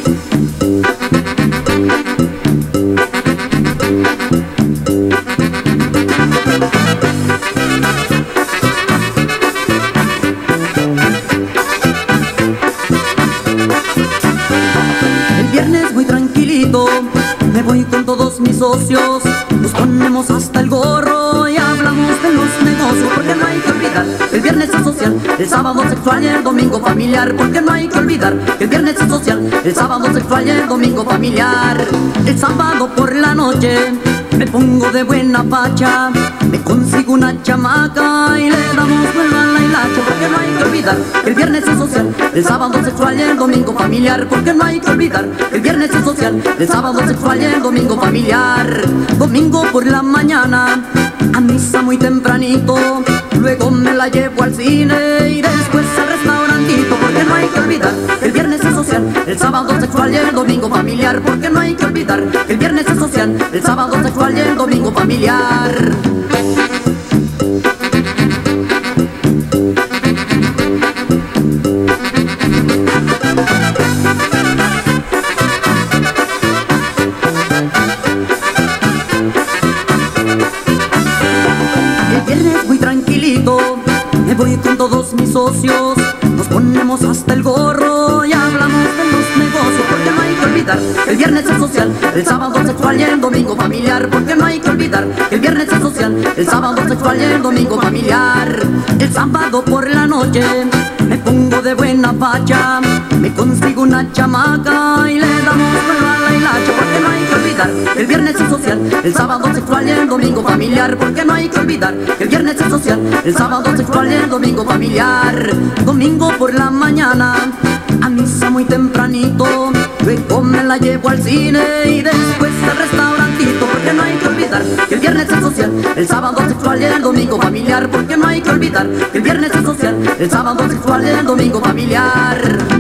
El viernes muy tranquilito, me voy con todos mis socios. Nos ponemos hasta el gorro y hablamos de los negocios. Porque no hay que olvidar que el viernes es social, el sábado sexual y el domingo familiar. Porque no hay que olvidar que el viernes es social, el sábado sexual y el domingo familiar. El sábado por la noche me pongo de buena facha, me consigo una chamaca y le damos vuelta a la hilacha. Porque no hay que olvidar que el viernes es social, el sábado sexual y el domingo familiar. Porque no hay que olvidar que el viernes es social, el sábado sexual y el domingo familiar. Domingo por la mañana, a misa muy tempranito, luego me la llevo al cine y después al restaurantito. Porque no hay que olvidar que el viernes es social, el sábado sexual y el domingo familiar. Porque no hay que olvidar que el viernes es social, el sábado sexual y el domingo familiar. El viernes muy tranquilito, me voy con todos mis socios. Nos ponemos hasta el gorro y hablamos de los negocios. Porque no hay que olvidar que el viernes es social, el sábado sexual y el domingo familiar. Porque no hay que olvidar que el viernes es social, el sábado sexual y el domingo familiar. El sábado por la noche me pongo de buena facha, me consigo una chamaca y le damos vuelta a la hilacha. Porque no hay que olvidar que el viernes es social, el sábado sexual y el domingo familiar. Porque no hay que olvidar que el viernes es social, el sábado sexual y el domingo familiar. Domingo por la mañana, a misa muy tempranito, luego me la llevo al cine y después al restaurantito. Porque no hay que olvidar que el viernes es social, el sábado sexual y el domingo familiar. Porque no hay que olvidar que el viernes es social, el sábado sexual y el domingo familiar.